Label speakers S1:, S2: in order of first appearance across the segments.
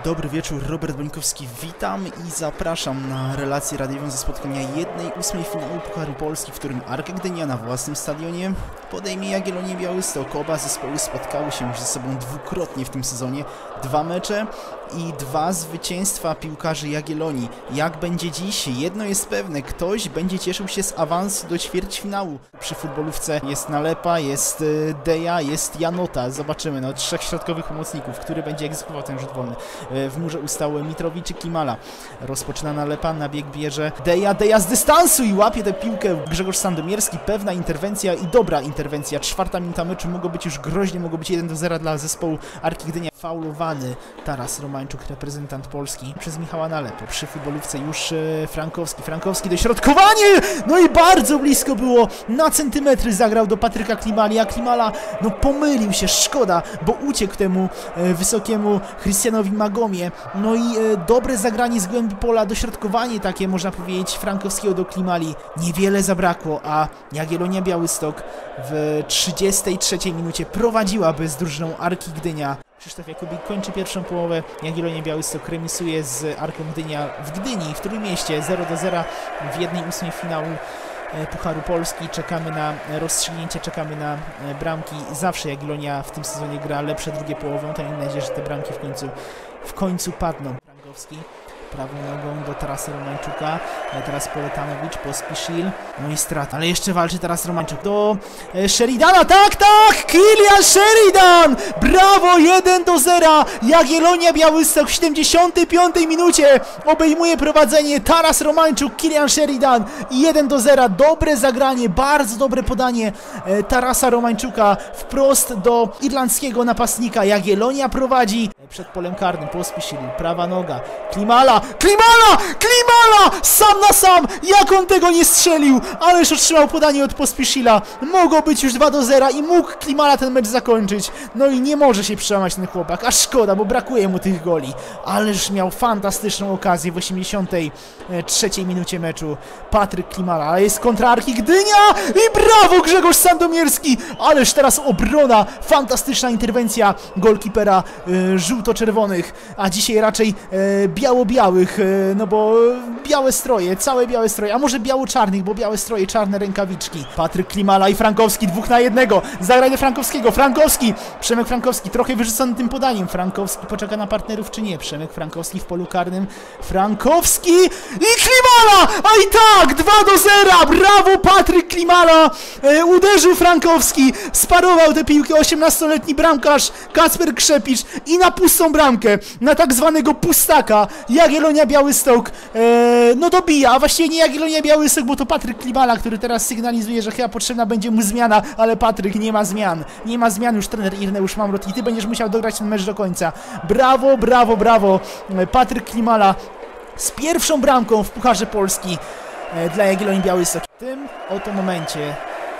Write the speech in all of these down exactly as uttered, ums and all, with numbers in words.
S1: Dobry wieczór, Robert Bońkowski, witam i zapraszam na relację radiową ze spotkania jednej ósmej finału Pucharu Polski, w którym Arka Gdynia na własnym stadionie podejmie Jagiellonię Białystok. Oba zespoły spotkały się już ze sobą dwukrotnie w tym sezonie. Dwa mecze i dwa zwycięstwa piłkarzy Jagiellonii. Jak będzie dziś? Jedno jest pewne, ktoś będzie cieszył się z awansu do ćwierćfinału. Przy futbolówce jest Nalepa, jest Deja, jest Janota. Zobaczymy, no trzech środkowych pomocników, który będzie egzekwował ten rzut wolny. W murze ustał Mitrowicz i Klimala. Rozpoczyna Nalepa, na bieg bierze Deja, Deja z dystansu i łapie tę piłkę Grzegorz Sandomierski. Pewna interwencja i dobra interwencja. Czwarta minuta meczu, mogło być już groźnie, mogło być jeden do zera dla zespołu Arki Gdynia. Faulowany Taras Romańczuk, reprezentant Polski, przez Michała Nalepę. Przy futbolówce już e, Frankowski, Frankowski dośrodkowanie! No i bardzo blisko było, na centymetry zagrał do Patryka Klimali, a Klimala no pomylił się, szkoda, bo uciekł temu e, wysokiemu Christianowi Magomie. No i e, dobre zagranie z głębi pola, dośrodkowanie takie, można powiedzieć, Frankowskiego do Klimali. Niewiele zabrakło, a Jagiellonia Białystok w trzydziestej trzeciej minucie prowadziłaby z drużyną Arki Gdynia. Krzysztof Jakubik kończy pierwszą połowę, Jagiellonia Białystok remisuje z Arką Gdynia w Gdyni, w Trójmieście, zero do zera w jednej ósmej finału Pucharu Polski. Czekamy na rozstrzygnięcie, czekamy na bramki. Zawsze Jagiellonia w tym sezonie gra lepsze drugie połową, to mam nadzieję, że te bramki w końcu, w końcu padną. Frankowski prawą nogą do Tarasa Romańczuka, teraz Poletanowicz, Pospisil, no i strata, ale jeszcze walczy teraz Romańczuk do e, Sheridana, tak, tak, Kilian Sheridan, brawo, jeden do zera, Jagiellonia Białystok w siedemdziesiątej piątej minucie obejmuje prowadzenie, Taras Romańczuk, Kilian Sheridan i jeden do zera, dobre zagranie, bardzo dobre podanie e, Tarasa Romańczuka wprost do irlandzkiego napastnika. Jagiellonia prowadzi przed polem karnym, Pospisil, prawa noga, Klimala, Klimala! Klimala! Sam na sam! Jak on tego nie strzelił? Ależ otrzymał podanie od Pospiszila. Mogło być już dwa do zera i mógł Klimala ten mecz zakończyć. No i nie może się przełamać ten chłopak. A szkoda, bo brakuje mu tych goli. Ależ miał fantastyczną okazję w osiemdziesiątej trzeciej minucie meczu. Patryk Klimala, ale jest kontra Arki Gdynia i brawo Grzegorz Sandomierski! Ależ teraz obrona, fantastyczna interwencja golkipera y, żółto-czerwonych, a dzisiaj raczej y, biało-białych, no bo białe stroje, całe białe stroje, a może biało-czarnych, bo białe stroje, czarne rękawiczki. Patryk Klimala i Frankowski, dwóch na jednego, zagranie Frankowskiego, Frankowski, Przemek Frankowski, trochę wyrzucony tym podaniem, Frankowski poczeka na partnerów czy nie, Przemek Frankowski w polu karnym, Frankowski i Klimala, a i tak, dwa do zera, brawo Patryk Klimala, e, uderzył Frankowski, sparował tę piłkę, osiemnastoletni bramkarz Kacper Krzepicz i na pustą bramkę, na tak zwanego pustaka, Jagiellonia Białystok e, no dobija, a właściwie nie Jagiellonia Białystok, bo to Patryk Klimala, który teraz sygnalizuje, że chyba potrzebna będzie mu zmiana, ale Patryk, nie ma zmian, nie ma zmian już trener Ireneusz Mamrot i ty będziesz musiał dograć ten mecz do końca. Brawo, brawo, brawo, Patryk Klimala z pierwszą bramką w Pucharze Polski e, dla Jagiellonii Białystok. W tym oto momencie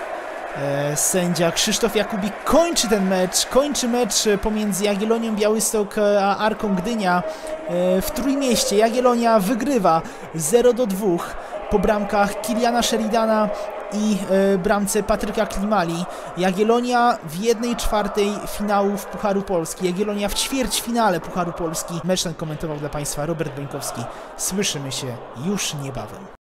S1: E, sędzia Krzysztof Jakubik kończy ten mecz, kończy mecz pomiędzy Jagiellonią Białystok a Arką Gdynia e, w Trójmieście. Jagiellonia wygrywa zero do dwóch po bramkach Kiliana Sheridana i e, bramce Patryka Klimali. Jagiellonia w jednej czwartej finałów Pucharu Polski. Jagiellonia w ćwierćfinale Pucharu Polski. Mecz ten komentował dla Państwa Robert Bońkowski. Słyszymy się już niebawem.